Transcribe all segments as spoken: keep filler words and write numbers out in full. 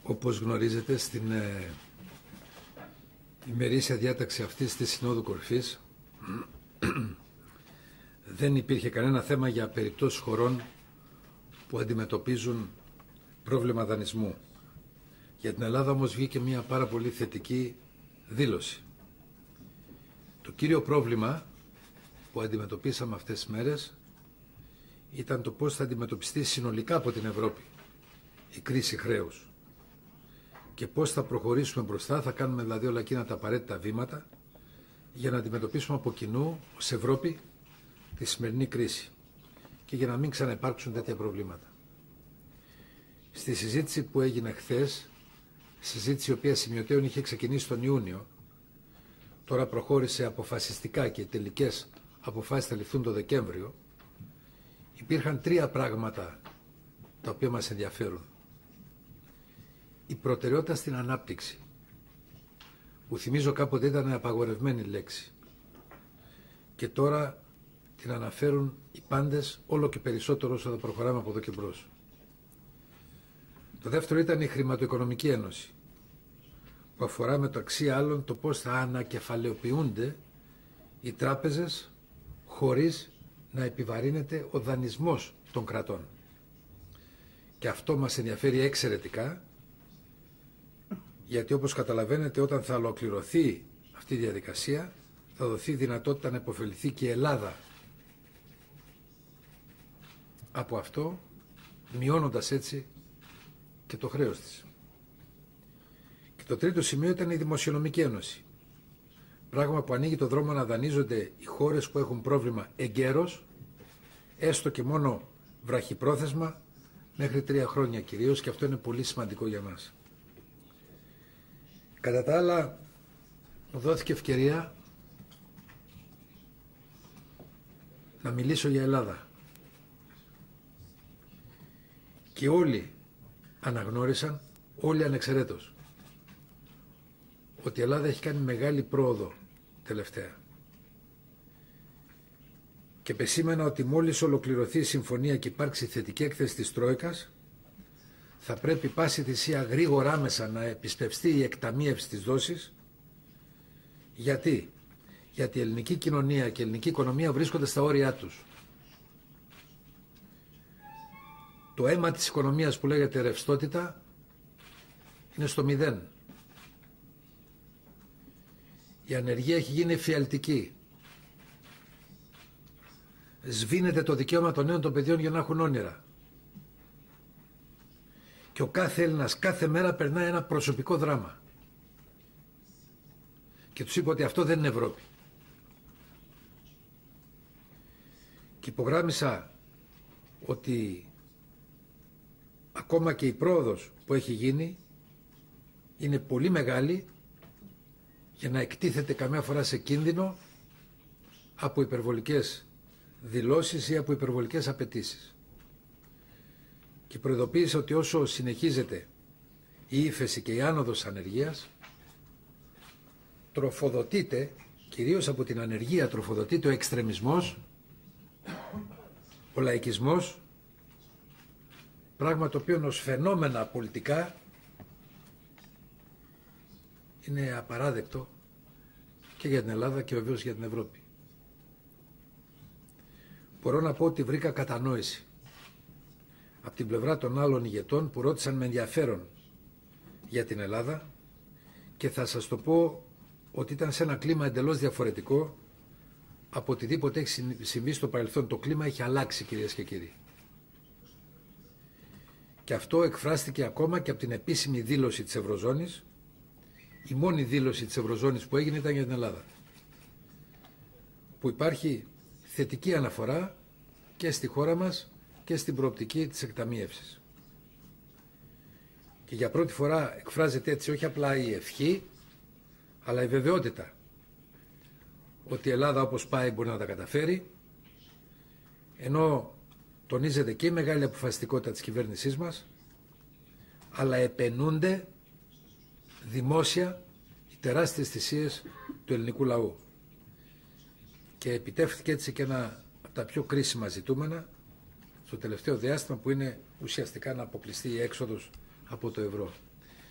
Όπως γνωρίζετε, στην ε, ημερήσια διάταξη αυτής της Συνόδου Κορυφής δεν υπήρχε κανένα θέμα για περιπτώσεις χωρών που αντιμετωπίζουν πρόβλημα δανεισμού. Για την Ελλάδα όμως βγήκε μια πάρα πολύ θετική δήλωση. Το κύριο πρόβλημα που αντιμετωπίσαμε αυτές τις μέρες ήταν το πώς θα αντιμετωπιστεί συνολικά από την Ευρώπη η κρίση χρέους και πώς θα προχωρήσουμε μπροστά, θα κάνουμε δηλαδή όλα εκείνα τα απαραίτητα βήματα για να αντιμετωπίσουμε από κοινού ως Ευρώπη τη σημερινή κρίση και για να μην ξαναυπάρξουν τέτοια προβλήματα. Στη συζήτηση που έγινε χθες, συζήτηση η οποία σημειωτέων είχε ξεκινήσει τον Ιούνιο, τώρα προχώρησε αποφασιστικά και οι τελικές αποφάσεις θα ληφθούν το Δεκέμβριο, υπήρχαν τρία πράγματα τα οποία μας ενδιαφέρουν. Η προτεραιότητα στην ανάπτυξη, που θυμίζω κάποτε ήταν απαγορευμένη λέξη και τώρα την αναφέρουν οι πάντες όλο και περισσότερο όσο θα προχωράμε από εδώ και μπρος. Το δεύτερο ήταν η Χρηματοοικονομική Ένωση, που αφορά μεταξύ άλλων το πώς θα ανακεφαλαιοποιούνται οι τράπεζες χωρίς να επιβαρύνεται ο δανεισμός των κρατών. Και αυτό μας ενδιαφέρει εξαιρετικά, γιατί όπως καταλαβαίνετε όταν θα ολοκληρωθεί αυτή η διαδικασία θα δοθεί δυνατότητα να υποφεληθεί και η Ελλάδα από αυτό, μειώνοντας έτσι και το χρέος της. Και το τρίτο σημείο ήταν η Δημοσιονομική Ένωση. Πράγμα που ανοίγει το δρόμο να δανείζονται οι χώρες που έχουν πρόβλημα εγκαίρως, έστω και μόνο βραχυπρόθεσμα, μέχρι τρία χρόνια κυρίως, και αυτό είναι πολύ σημαντικό για μας. Κατά τα άλλα, μου δόθηκε ευκαιρία να μιλήσω για Ελλάδα. Και όλοι αναγνώρισαν, όλοι ανεξαιρέτως, ότι η Ελλάδα έχει κάνει μεγάλη πρόοδο τελευταία. Και επεσήμανα ότι μόλις ολοκληρωθεί η συμφωνία και υπάρξει θετική έκθεση της Τρόικας, θα πρέπει πάση θυσία γρήγορα άμεσα να επισπευστεί η εκταμείευση της δόσης. Γιατί? Γιατί η ελληνική κοινωνία και η ελληνική οικονομία βρίσκονται στα όρια τους. Το αίμα της οικονομίας που λέγεται ρευστότητα είναι στο μηδέν. Η ανεργία έχει γίνει εφιαλτική. Σβήνεται το δικαίωμα των νέων των παιδιών για να έχουν όνειρα. Και ο κάθε Έλληνας κάθε μέρα περνάει ένα προσωπικό δράμα. Και τους είπα ότι αυτό δεν είναι Ευρώπη. Και υπογράμμισα ότι ακόμα και η πρόοδος που έχει γίνει είναι πολύ μεγάλη για να εκτίθεται καμιά φορά σε κίνδυνο από υπερβολικές δηλώσεις ή από υπερβολικές απαιτήσεις. Και προειδοποίησα ότι όσο συνεχίζεται η ύφεση και η άνοδος ανεργίας, τροφοδοτείται, κυρίως από την ανεργία τροφοδοτείται ο εξτρεμισμός, ο λαϊκισμός, πράγμα το οποίο ως φαινόμενα πολιτικά είναι απαράδεκτο και για την Ελλάδα και βεβαίως για την Ευρώπη. Μπορώ να πω ότι βρήκα κατανόηση από την πλευρά των άλλων ηγετών που ρώτησαν με ενδιαφέρον για την Ελλάδα, και θα σας το πω ότι ήταν σε ένα κλίμα εντελώς διαφορετικό από οτιδήποτε έχει συμβεί στο παρελθόν. Το κλίμα έχει αλλάξει, κυρίες και κύριοι. Και αυτό εκφράστηκε ακόμα και από την επίσημη δήλωση της Ευρωζώνης. Η μόνη δήλωση της Ευρωζώνης που έγινε ήταν για την Ελλάδα, που υπάρχει θετική αναφορά και στη χώρα μας και στην προοπτική της εκταμείευσης. Και για πρώτη φορά εκφράζεται έτσι όχι απλά η ευχή, αλλά η βεβαιότητα ότι η Ελλάδα όπως πάει μπορεί να τα καταφέρει, ενώ τονίζεται και η μεγάλη αποφασιστικότητα της κυβέρνησής μας, αλλά επενούνται δημόσια οι τεράστιες θυσίες του ελληνικού λαού. Και επιτεύχθηκε έτσι και ένα από τα πιο κρίσιμα ζητούμενα στο τελευταίο διάστημα, που είναι ουσιαστικά να αποκλειστεί η έξοδος από το ευρώ.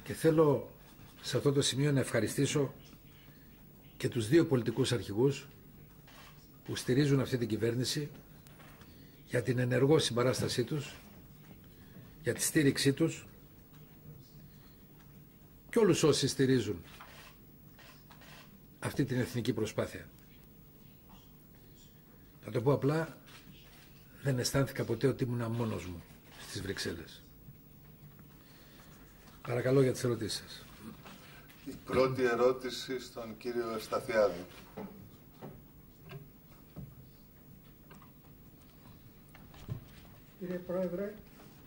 Και θέλω σε αυτό το σημείο να ευχαριστήσω και τους δύο πολιτικούς αρχηγούς που στηρίζουν αυτή την κυβέρνηση για την ενεργό συμπαράστασή τους, για τη στήριξή τους και όλους όσοι στηρίζουν αυτή την εθνική προσπάθεια. Θα το πω απλά, δεν αισθάνθηκα ποτέ ότι ήμουν μόνος μου στις Βρυξέλλες. Παρακαλώ για τις ερωτήσεις σας. Η πρώτη ερώτηση στον κύριο Ευσταθιάδη. Κύριε Πρόεδρε,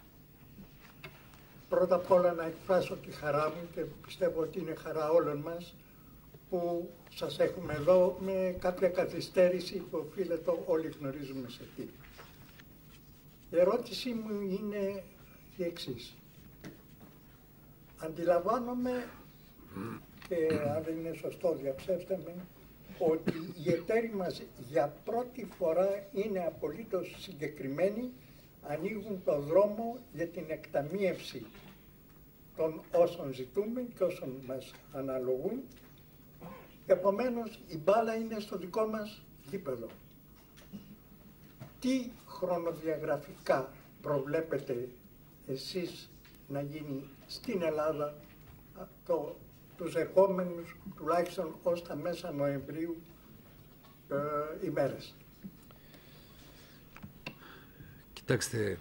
πρώτα απ' όλα να εκφράσω τη χαρά μου και πιστεύω ότι είναι χαρά όλων μας που σας έχουμε εδώ με κάποια καθυστέρηση που οφείλεται, όλοι γνωρίζουμε σε τι. Η ερώτησή μου είναι η εξής. Αντιλαμβάνομαι, και αν δεν είναι σωστό διαψεύστε με, ότι οι εταίροι μας για πρώτη φορά είναι απολύτως συγκεκριμένοι, ανοίγουν το δρόμο για την εκταμείευση των όσων ζητούμε και όσων μας αναλογούν. Επομένως, η μπάλα είναι στο δικό μας γήπεδο. Τι χρονοδιαγραφικά προβλέπετε εσείς να γίνει στην Ελλάδα το, τους ερχόμενους τουλάχιστον ως τα μέσα Νοεμβρίου ε, ημέρες? Κοιτάξτε,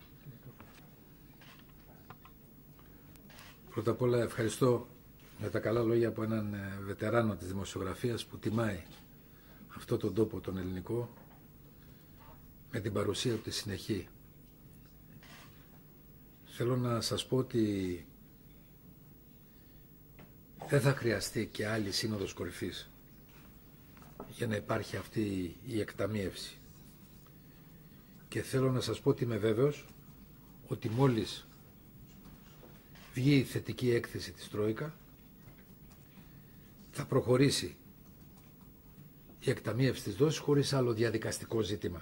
πρώτα απ' όλα ευχαριστώ για τα καλά λόγια από έναν βετεράνο της δημοσιογραφίας που τιμάει αυτό τον τόπο τον ελληνικό με την παρουσία του τη συνεχή. Θέλω να σας πω ότι δεν θα χρειαστεί και άλλη σύνοδος κορυφής για να υπάρχει αυτή η εκταμείευση. Και θέλω να σας πω ότι είμαι βέβαιος ότι μόλις βγει η θετική έκθεση της Τρόικα θα προχωρήσει η εκταμείευση της δόσης χωρίς άλλο διαδικαστικό ζήτημα.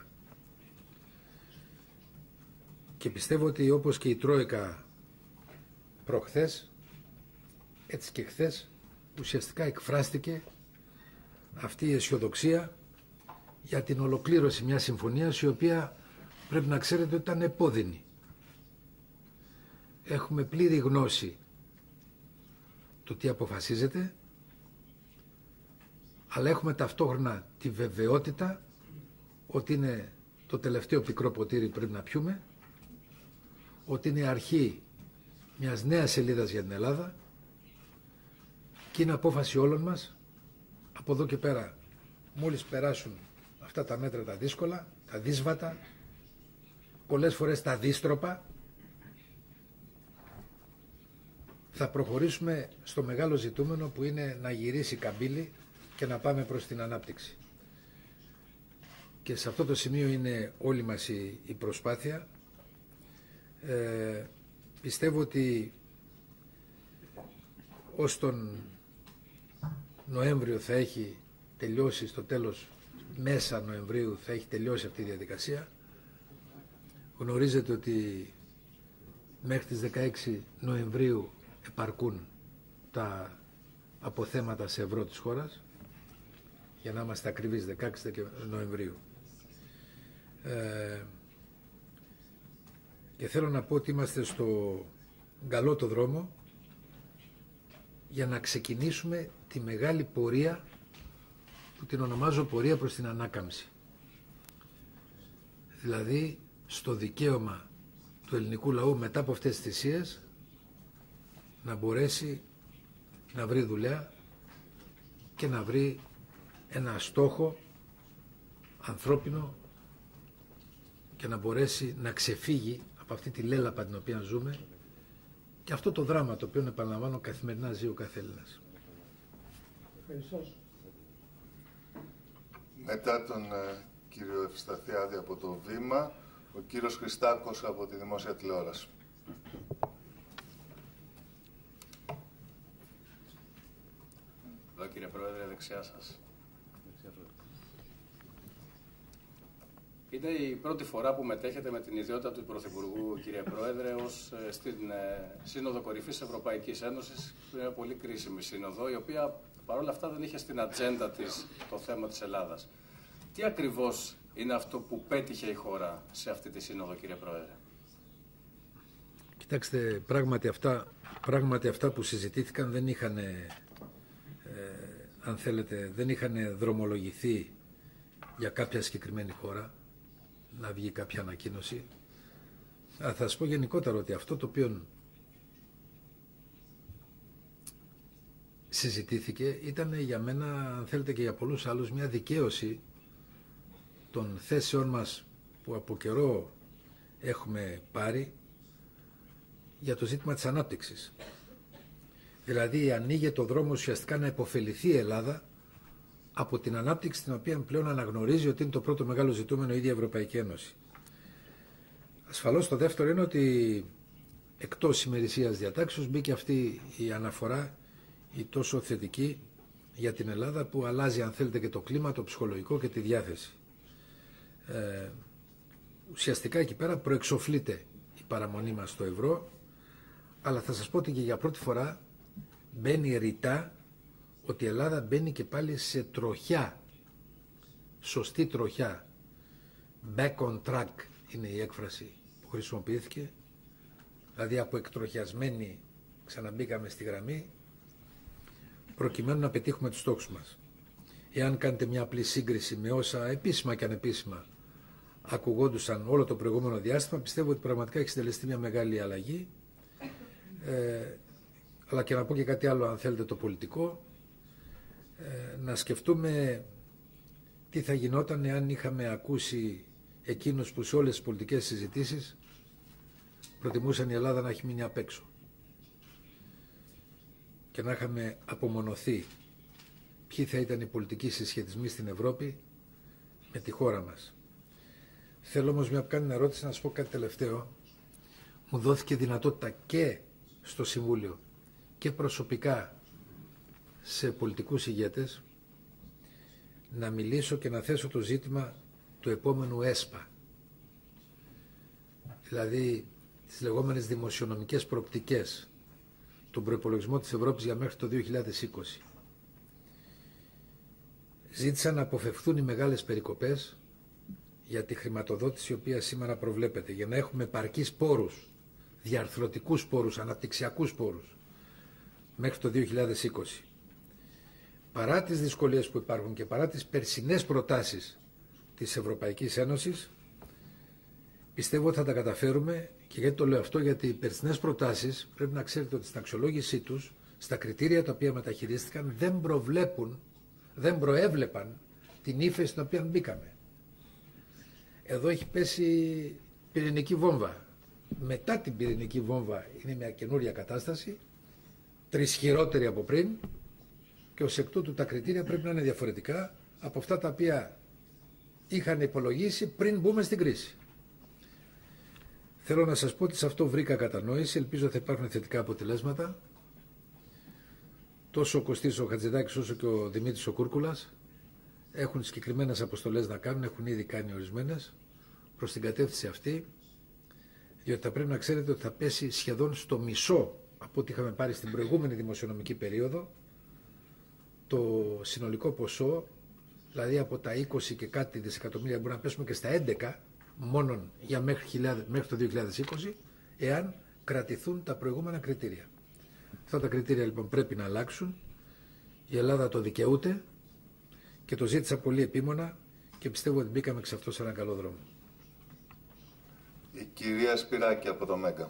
Και πιστεύω ότι όπως και η Τρόικα προχθές, έτσι και χθες ουσιαστικά εκφράστηκε αυτή η αισιοδοξία για την ολοκλήρωση μιας συμφωνίας η οποία πρέπει να ξέρετε ότι ήταν επώδυνη. Έχουμε πλήρη γνώση του τι αποφασίζεται, αλλά έχουμε ταυτόχρονα τη βεβαιότητα ότι είναι το τελευταίο πικρό ποτήρι που πρέπει να πιούμε, ότι είναι αρχή μιας νέας σελίδας για την Ελλάδα και είναι απόφαση όλων μας από εδώ και πέρα, μόλις περάσουν αυτά τα μέτρα τα δύσκολα, τα δύσβατα, πολλές φορές τα δύστροπα, θα προχωρήσουμε στο μεγάλο ζητούμενο που είναι να γυρίσει καμπύλη και να πάμε προς την ανάπτυξη. Και σε αυτό το σημείο είναι όλη μας η, η προσπάθεια. Ε, πιστεύω ότι ως τον Νοέμβριο θα έχει τελειώσει, στο τέλος μέσα Νοεμβρίου θα έχει τελειώσει αυτή η διαδικασία. Γνωρίζετε ότι μέχρι τις δεκαέξι Νοεμβρίου επαρκούν τα αποθέματα σε ευρώ της χώρας, για να είμαστε ακριβείς, δεκαέξι Νοεμβρίου. Ε, και θέλω να πω ότι είμαστε στο καλό το δρόμο για να ξεκινήσουμε τη μεγάλη πορεία που την ονομάζω πορεία προς την ανάκαμψη. Δηλαδή στο δικαίωμα του ελληνικού λαού μετά από αυτές τις θυσίες να μπορέσει να βρει δουλειά και να βρει ένα στόχο ανθρώπινο και να μπορέσει να ξεφύγει από αυτή τη λέλαπα την οποία ζούμε και αυτό το δράμα το οποίο, επαναλαμβάνω, καθημερινά ζει ο κάθε Έλληνας. Μετά τον ε, κύριο Ευσταθιάδη από το Βήμα, ο κύριος Χριστάκος από τη Δημόσια Τηλεόραση. Εδώ κύριε Πρόεδρε, δεξιά σας. Είναι η πρώτη φορά που μετέχετε με την ιδιότητα του Πρωθυπουργού, κύριε Πρόεδρε, ως στην Σύνοδο Κορυφής Ευρωπαϊκής Ένωσης, που είναι μια πολύ κρίσιμη σύνοδο, η οποία παρόλα αυτά δεν είχε στην ατζέντα της το θέμα της Ελλάδας. Τι ακριβώς είναι αυτό που πέτυχε η χώρα σε αυτή τη σύνοδο, κύριε Πρόεδρε? Κοιτάξτε, πράγματι αυτά, πράγματι αυτά που συζητήθηκαν δεν είχαν, ε, αν θέλετε, δεν είχαν δρομολογηθεί για κάποια συγκεκριμένη χώρα, να βγει κάποια ανακοίνωση. Α, θα σας πω γενικότερα ότι αυτό το οποίο συζητήθηκε ήταν για μένα, αν θέλετε και για πολλούς άλλους, μια δικαίωση των θέσεων μας που από καιρό έχουμε πάρει για το ζήτημα της ανάπτυξης. Δηλαδή ανοίγει το δρόμο ουσιαστικά να υποφεληθεί η Ελλάδα από την ανάπτυξη την οποία πλέον αναγνωρίζει ότι είναι το πρώτο μεγάλο ζητούμενο η ίδια Ευρωπαϊκή Ένωση. Ασφαλώς το δεύτερο είναι ότι εκτός ημερησίας διατάξεως μπήκε αυτή η αναφορά η τόσο θετική για την Ελλάδα που αλλάζει, αν θέλετε, και το κλίμα, το ψυχολογικό και τη διάθεση. Ε, ουσιαστικά εκεί πέρα προεξοφλείται η παραμονή μας στο ευρώ, αλλά θα σας πω ότι και για πρώτη φορά μπαίνει ρητά ότι η Ελλάδα μπαίνει και πάλι σε τροχιά, σωστή τροχιά. Back on track είναι η έκφραση που χρησιμοποιήθηκε, δηλαδή από εκτροχιασμένη ξαναμπήκαμε στη γραμμή, προκειμένου να πετύχουμε τους στόχους μας. Εάν κάνετε μια απλή σύγκριση με όσα επίσημα και ανεπίσημα ακουγόντουσαν όλο το προηγούμενο διάστημα, πιστεύω ότι πραγματικά έχει συντελεστεί μια μεγάλη αλλαγή. Ε, αλλά και να πω και κάτι άλλο, αν θέλετε, το πολιτικό, ε, να σκεφτούμε τι θα γινόταν εάν είχαμε ακούσει εκείνους που σε όλες τις πολιτικές συζητήσεις προτιμούσαν η Ελλάδα να έχει μείνει απ' έξω και να είχαμε απομονωθεί ποιοι θα ήταν οι πολιτικοί συσχετισμοί στην Ευρώπη με τη χώρα μας. Θέλω όμως μια που κάνει ερώτηση να σας πω κάτι τελευταίο. Μου δόθηκε δυνατότητα και στο Συμβούλιο και προσωπικά σε πολιτικούς ηγέτες να μιλήσω και να θέσω το ζήτημα του επόμενου ΕΣΠΑ, δηλαδή τις λεγόμενες δημοσιονομικές προοπτικές, τον προϋπολογισμό της Ευρώπης για μέχρι το δύο χιλιάδες είκοσι. Ζήτησα να αποφευχθούν οι μεγάλες περικοπές για τη χρηματοδότηση η οποία σήμερα προβλέπεται, για να έχουμε επαρκείς πόρους, διαρθρωτικούς πόρους, αναπτυξιακούς πόρους μέχρι το δύο χιλιάδες είκοσι. Παρά τις δυσκολίες που υπάρχουν και παρά τις περσινές προτάσεις της Ευρωπαϊκής Ένωσης, πιστεύω ότι θα τα καταφέρουμε. Και γιατί το λέω αυτό? Γιατί οι περσινές προτάσεις πρέπει να ξέρετε ότι στην αξιολόγησή τους, στα κριτήρια τα οποία μεταχειρίστηκαν, δεν προβλέπουν, δεν προέβλεπαν την ύφεση στην οποία μπήκαμε. Εδώ έχει πέσει πυρηνική βόμβα. Μετά την πυρηνική βόμβα είναι μια καινούρια κατάσταση, τρισχυρότερη από πριν, και ως εκ τούτου τα κριτήρια πρέπει να είναι διαφορετικά από αυτά τα οποία είχαν υπολογίσει πριν μπούμε στην κρίση. Θέλω να σας πω ότι σε αυτό βρήκα κατανόηση, ελπίζω θα υπάρχουν θετικά αποτελέσματα. Τόσο ο Κωστής ο Χατζηδάκης όσο και ο Δημήτρης ο Κούρκουλας έχουν συγκεκριμένες αποστολές να κάνουν, έχουν ήδη κάνει ορισμένες προς την κατεύθυνση αυτή, διότι θα πρέπει να ξέρετε ότι θα πέσει σχεδόν στο μισό από ό,τι είχαμε πάρει στην προηγούμενη δημοσιονομική περίοδο το συνολικό ποσό, δηλαδή από τα είκοσι και κάτι δισεκατομμύρια μπορούμε να πέσουμε και στα έντεκα μόνον για μέχρι, μέχρι το δύο χιλιάδες είκοσι, εάν κρατηθούν τα προηγούμενα κριτήρια. Αυτά τα κριτήρια λοιπόν πρέπει να αλλάξουν. Η Ελλάδα το δικαιούται και το ζήτησα πολύ επίμονα και πιστεύω ότι μπήκαμε εξ αυτό σε έναν καλό δρόμο. Η κυρία Σπυράκη από το ΜΕΓΑ.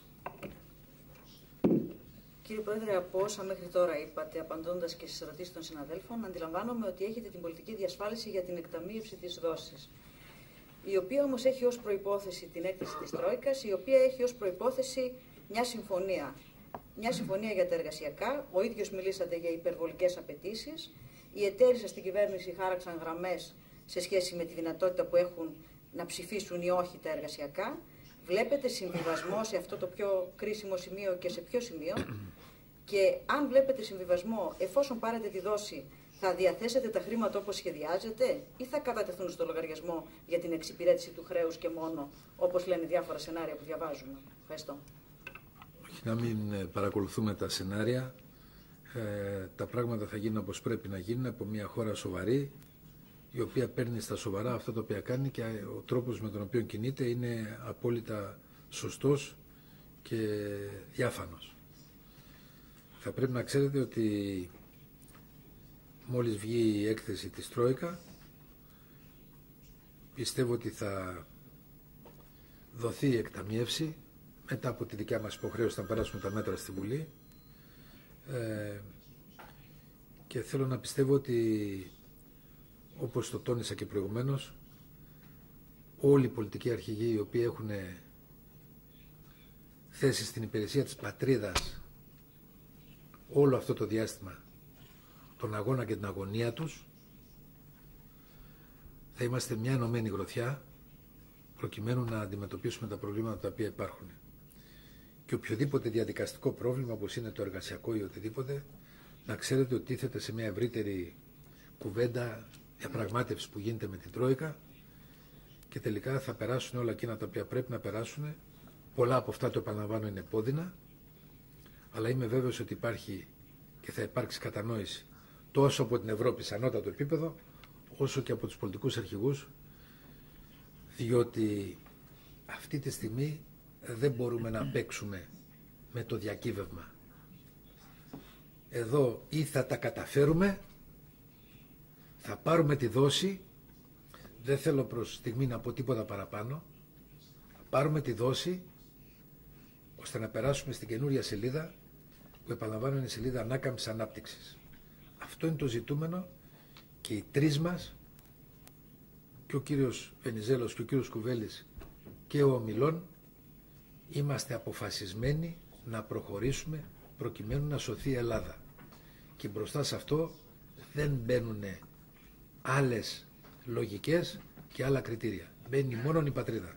Κύριε Πρόεδρε, από όσα μέχρι τώρα είπατε, απαντώντας και στις ερωτήσεις των συναδέλφων, αντιλαμβάνομαι ότι έχετε την πολιτική διασφάλιση για την εκταμείευση της δόσης, η οποία όμως έχει ως προϋπόθεση την έκθεση της Τρόικας, η οποία έχει ως προϋπόθεση μια συμφωνία. Μια συμφωνία για τα εργασιακά, ο ίδιος μιλήσατε για υπερβολικές απαιτήσεις, οι εταίροι σας στην κυβέρνηση χάραξαν γραμμές σε σχέση με τη δυνατότητα που έχουν να ψηφίσουν ή όχι τα εργασιακά. Βλέπετε συμβιβασμό σε αυτό το πιο κρίσιμο σημείο και σε ποιο σημείο? Και αν βλέπετε συμβιβασμό, εφόσον πάρετε τη δόση, θα διαθέσετε τα χρήματα όπως σχεδιάζετε ή θα κατατεθούν στο λογαριασμό για την εξυπηρέτηση του χρέους και μόνο, όπως λένε διάφορα σενάρια που διαβάζουμε? Ευχαριστώ. Όχι, να μην παρακολουθούμε τα σενάρια. Ε, τα πράγματα θα γίνουν όπως πρέπει να γίνουν από μια χώρα σοβαρή, η οποία παίρνει στα σοβαρά αυτά τα οποία κάνει, και ο τρόπος με τον οποίο κινείται είναι απόλυτα σωστός και διάφανος. Θα πρέπει να ξέρετε ότι μόλις βγει η έκθεση της Τρόικα, πιστεύω ότι θα δοθεί η εκταμίευση μετά από τη δικιά μας υποχρέωση να περάσουμε τα μέτρα στη Βουλή, ε, και θέλω να πιστεύω ότι, όπως το τόνισα και προηγουμένως, όλοι οι πολιτικοί αρχηγοί οι οποίοι έχουν θέσει στην υπηρεσία της πατρίδας όλο αυτό το διάστημα τον αγώνα και την αγωνία τους, θα είμαστε μια ενωμένη γροθιά προκειμένου να αντιμετωπίσουμε τα προβλήματα τα οποία υπάρχουν. Και οποιοδήποτε διαδικαστικό πρόβλημα, όπως είναι το εργασιακό ή οτιδήποτε, να ξέρετε ότι τίθεται σε μια ευρύτερη κουβέντα, διαπραγμάτευση που γίνεται με την Τρόικα, και τελικά θα περάσουν όλα εκείνα τα οποία πρέπει να περάσουν. Πολλά από αυτά, το επαναλαμβάνω, είναι επώδυνα, αλλά είμαι βέβαιος ότι υπάρχει και θα υπάρξει κατανόηση τόσο από την Ευρώπη σε ανώτατο επίπεδο, όσο και από τους πολιτικούς αρχηγούς, διότι αυτή τη στιγμή δεν μπορούμε να παίξουμε με το διακύβευμα. Εδώ ή θα τα καταφέρουμε, θα πάρουμε τη δόση, δεν θέλω προς στιγμή να πω τίποτα παραπάνω, θα πάρουμε τη δόση ώστε να περάσουμε στην καινούρια σελίδα, που επαναλαμβάνω είναι η σελίδα ανάκαμψης ανάπτυξης. Αυτό είναι το ζητούμενο, και οι τρεις μας, και ο κύριος Βενιζέλος και ο κύριος Κουβέλης και ο Ομιλών, είμαστε αποφασισμένοι να προχωρήσουμε προκειμένου να σωθεί η Ελλάδα. Και μπροστά σε αυτό δεν μπαίνουν άλλες λογικές και άλλα κριτήρια. Μπαίνει μόνο η πατρίδα.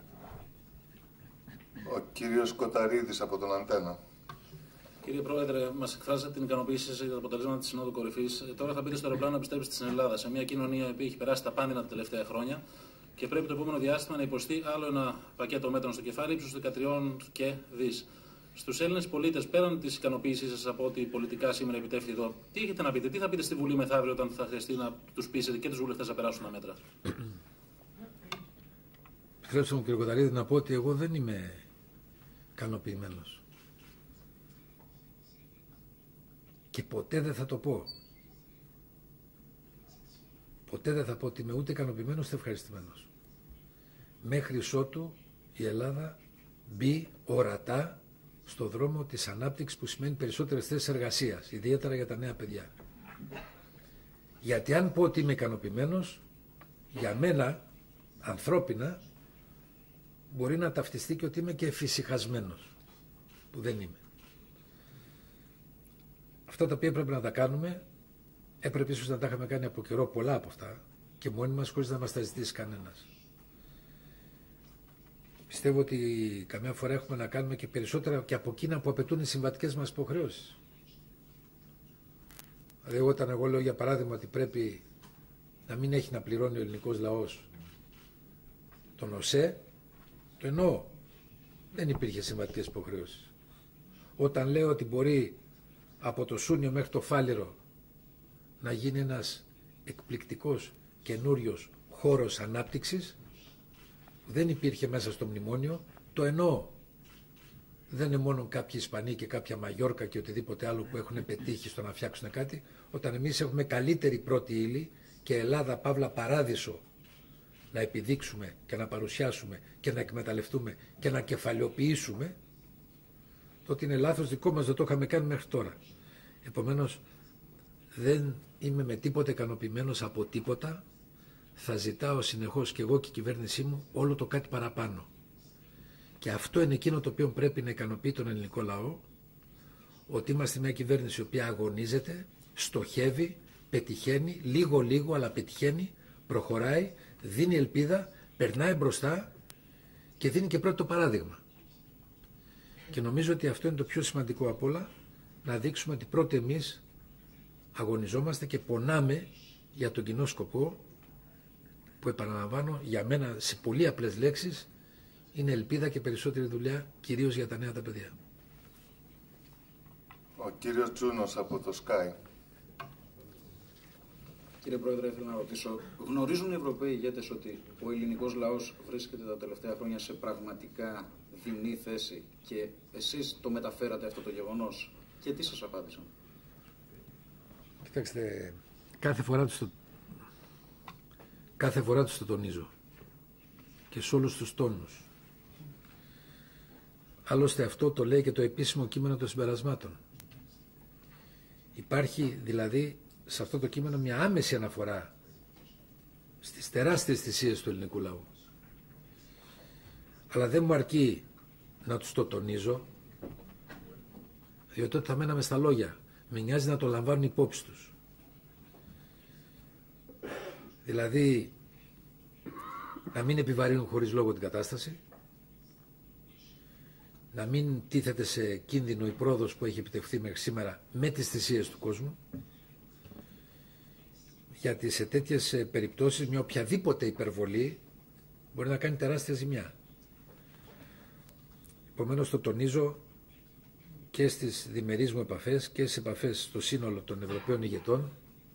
Ο κύριος Κοταρίδης από τον Αντένα. Κύριε Πρόεδρε, μας εκφράζετε την ικανοποίησή σας για τα αποτελέσματα της Συνόδου Κορυφής. Τώρα θα μπείτε στο αεροπλάνο να επιστρέψετε στην Ελλάδα, σε μια κοινωνία που έχει περάσει τα πάνδυνα τα τελευταία χρόνια και πρέπει το επόμενο διάστημα να υποστεί άλλο ένα πακέτο μέτρων στο κεφάλι ύψους δεκατρία και δις. Στους Έλληνες πολίτες, πέραν της ικανοποίησής σας από ότι πολιτικά σήμερα επιτεύχθη εδώ, τι έχετε να πείτε, τι θα πείτε στη Βουλή μεθαύριο όταν θα χρειαστεί να τους πείσετε και τους βουλευτές να περάσουν τα μέτρα? Επιτρέψτε μου, κύριε Κοταρίδη, να πω ότι εγώ δεν είμαι ικανοποιημένος. Και ποτέ δεν θα το πω. Ποτέ δεν θα πω ότι είμαι ούτε ικανοποιημένος ούτε ευχαριστημένος. Μέχρι ότου η Ελλάδα μπει ορατά στο δρόμο της ανάπτυξης, που σημαίνει περισσότερες θέσεις εργασίας, ιδιαίτερα για τα νέα παιδιά. Γιατί αν πω ότι είμαι ικανοποιημένος, για μένα ανθρώπινα μπορεί να ταυτιστεί και ότι είμαι και εφησυχασμένος, που δεν είμαι. Αυτά τα οποία πρέπει να τα κάνουμε, έπρεπε ίσως να τα είχαμε κάνει από καιρό πολλά από αυτά και μόνοι μας, χωρίς να μας τα ζητήσει κανένας. Πιστεύω ότι καμιά φορά έχουμε να κάνουμε και περισσότερα και από εκείνα που απαιτούν οι συμβατικές μας υποχρεώσεις. Δηλαδή, όταν εγώ λέω για παράδειγμα ότι πρέπει να μην έχει να πληρώνει ο ελληνικός λαός τον ΟΣΕ, το εννοώ. Δεν υπήρχε συμβατικές υποχρεώσεις. Όταν λέω ότι μπορεί από το Σούνιο μέχρι το Φάληρο να γίνει ένας εκπληκτικός καινούριος χώρος ανάπτυξης, δεν υπήρχε μέσα στο μνημόνιο, το εννοώ. Δεν είναι μόνο κάποιοι Ισπανοί και κάποια Μαγιόρκα και οτιδήποτε άλλο που έχουν πετύχει στο να φτιάξουν κάτι, όταν εμείς έχουμε καλύτερη πρώτη ύλη και Ελλάδα παύλα παράδεισο να επιδείξουμε και να παρουσιάσουμε και να εκμεταλλευτούμε και να κεφαλαιοποιήσουμε, τότε είναι λάθος δικό μας, δεν το είχαμε κάνει μέχρι τώρα. Επομένως, δεν είμαι με τίποτα ικανοποιημένος από τίποτα. Θα ζητάω συνεχώς και εγώ και η κυβέρνησή μου όλο το κάτι παραπάνω. Και αυτό είναι εκείνο το οποίο πρέπει να ικανοποιεί τον ελληνικό λαό, ότι είμαστε μια κυβέρνηση η οποία αγωνίζεται, στοχεύει, πετυχαίνει, λίγο λίγο αλλά πετυχαίνει, προχωράει, δίνει ελπίδα, περνάει μπροστά και δίνει και πρώτο παράδειγμα. Και νομίζω ότι αυτό είναι το πιο σημαντικό απ' όλα, να δείξουμε ότι πρώτοι εμείς αγωνιζόμαστε και πονάμε για τον κοινό σκοπό που, επαναλαμβάνω, για μένα σε πολύ απλές λέξεις είναι ελπίδα και περισσότερη δουλειά, κυρίως για τα νέα τα παιδιά. Ο κύριος Τζούνος από το Sky. Κύριε Πρόεδρε, ήθελα να ρωτήσω, γνωρίζουν οι Ευρωπαίοι ηγέτες ότι ο ελληνικός λαός βρίσκεται τα τελευταία χρόνια σε πραγματικά δεινή θέση και εσείς το μεταφέρατε αυτό το γεγονός και τι σας απάντησαν? Κοιτάξτε, κάθε φορά τους το, κάθε φορά τους το τονίζω και σε όλους τους τόνους. Άλλωστε αυτό το λέει και το επίσημο κείμενο των συμπερασμάτων. Υπάρχει δηλαδή σε αυτό το κείμενο μια άμεση αναφορά στις τεράστιες θυσίες του ελληνικού λαού. Αλλά δεν μου αρκεί να τους το τονίζω, διότι τότε θα μέναμε στα λόγια. Με νοιάζει να το λαμβάνουν υπόψη τους. Δηλαδή, να μην επιβαρύνουν χωρίς λόγο την κατάσταση, να μην τίθεται σε κίνδυνο η πρόοδος που έχει επιτευχθεί μέχρι σήμερα με τις θυσίες του κόσμου, γιατί σε τέτοιες περιπτώσεις μια οποιαδήποτε υπερβολή μπορεί να κάνει τεράστια ζημιά. Επομένως το τονίζω και στις διμερείς μου επαφές και στις επαφές στο σύνολο των Ευρωπαίων ηγετών.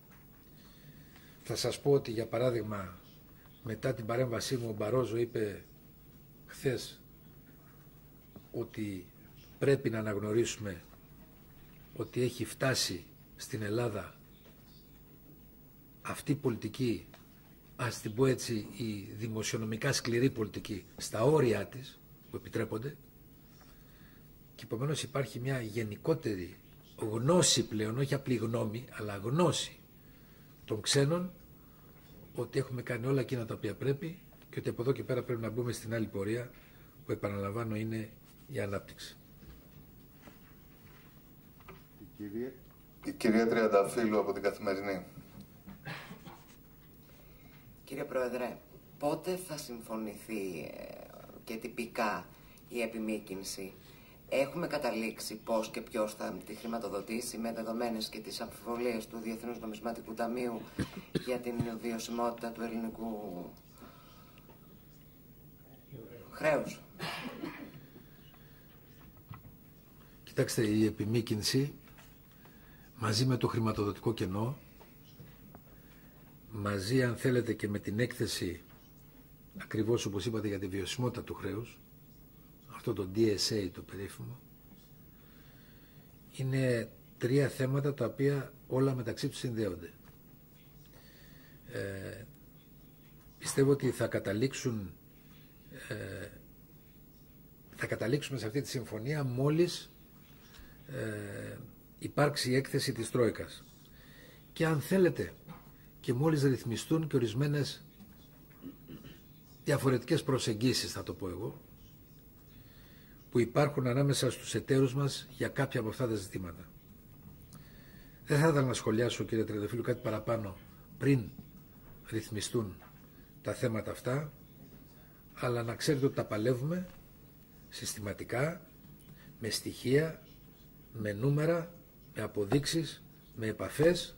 Θα σας πω ότι, για παράδειγμα, μετά την παρέμβασή μου ο Μπαρόζο είπε χθες ότι πρέπει να αναγνωρίσουμε ότι έχει φτάσει στην Ελλάδα αυτή η πολιτική, ας την πω έτσι, η δημοσιονομικά σκληρή πολιτική στα όρια της που επιτρέπονται, και επομένως υπάρχει μια γενικότερη γνώση πλέον, όχι απλή γνώμη, αλλά γνώση των ξένων ότι έχουμε κάνει όλα εκείνα τα οποία πρέπει και ότι από εδώ και πέρα πρέπει να μπούμε στην άλλη πορεία που, επαναλαμβάνω, είναι η ανάπτυξη. Η κυρία, η κυρία Τριανταφύλλου από την Καθημερινή. Κύριε Πρόεδρε, πότε θα συμφωνηθεί και τυπικά η επιμήκυνση? Έχουμε καταλήξει πώς και ποιος θα τη χρηματοδοτήσει, με δεδομένες και τις αμφιβολίες του Διεθνούς Νομισματικού Ταμείου για την βιωσιμότητα του ελληνικού χρέους? Κοιτάξτε, η επιμήκυνση μαζί με το χρηματοδοτικό κενό, μαζί αν θέλετε και με την έκθεση ακριβώς όπως είπατε για τη βιωσιμότητα του χρέους, αυτό το ντι ες έι το περίφημο, είναι τρία θέματα τα οποία όλα μεταξύ τους συνδέονται. Ε, πιστεύω ότι θα καταλήξουν ε, θα καταλήξουμε σε αυτή τη συμφωνία μόλις ε, υπάρξει η έκθεση της Τρόικας και, αν θέλετε, και μόλις ρυθμιστούν και ορισμένες διαφορετικές προσεγγίσεις, θα το πω εγώ, που υπάρχουν ανάμεσα στους εταίρους μας για κάποια από αυτά τα ζητήματα. Δεν θα ήθελα να σχολιάσω, κύριε Τριανταφύλλου, κάτι παραπάνω πριν ρυθμιστούν τα θέματα αυτά, αλλά να ξέρετε ότι τα παλεύουμε συστηματικά, με στοιχεία, με νούμερα, με αποδείξεις, με επαφές,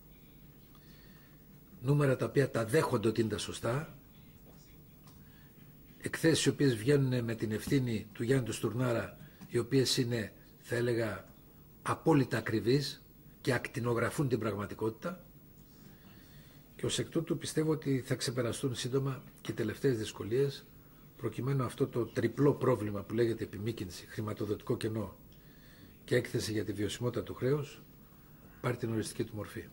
νούμερα τα οποία τα δέχονται ότι είναι τα σωστά, εκθέσεις οι οποίες βγαίνουν με την ευθύνη του Γιάννη του Στουρνάρα, οι οποίες είναι, θα έλεγα, απόλυτα ακριβείς και ακτινογραφούν την πραγματικότητα, και ως εκ τούτου πιστεύω ότι θα ξεπεραστούν σύντομα και οι τελευταίες δυσκολίες, προκειμένου αυτό το τριπλό πρόβλημα που λέγεται επιμήκυνση, χρηματοδοτικό κενό και έκθεση για τη βιωσιμότητα του χρέους πάρει την οριστική του μορφή.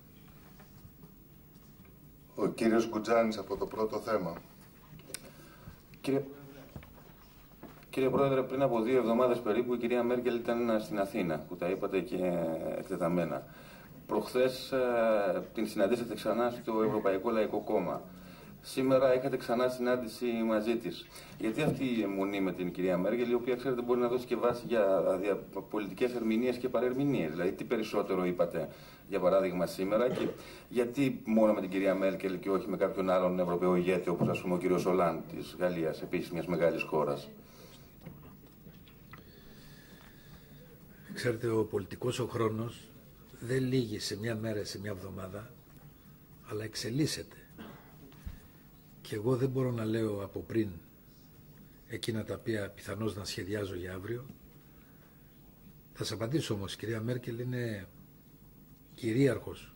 Ο κύριος Γκουτζάνης από το Πρώτο Θέμα. Κύριε... Κύριε Πρόεδρε, πριν από δύο εβδομάδες περίπου η κυρία Μέρκελ ήταν στην Αθήνα, που τα είπατε και εκτεταμένα. Προχθές ε, την συναντήσατε ξανά στο Ευρωπαϊκό Λαϊκό Κόμμα. Σήμερα είχατε ξανά συνάντηση μαζί της. Γιατί αυτή η αιμονή με την κυρία Μέρκελ, η οποία, ξέρετε, μπορεί να δώσει και βάση για, για πολιτικές ερμηνείες και παρερμηνείες? Δηλαδή, τι περισσότερο είπατε, για παράδειγμα, σήμερα, και γιατί μόνο με την κυρία Μέρκελ και όχι με κάποιον άλλον Ευρωπαίο ηγέτη, όπως, ας πούμε, ο κύριος Ολάντ της Γαλλίας, επίσης μιας μεγάλης χώρας? Ξέρετε, ο πολιτικός ο χρόνος δεν λύγει σε μια μέρα, σε μια εβδομάδα, αλλά εξελίσσεται. Και εγώ δεν μπορώ να λέω από πριν εκείνα τα οποία πιθανώς να σχεδιάζω για αύριο. Θα σας απαντήσω όμως, η κυρία Μέρκελ είναι κυρίαρχος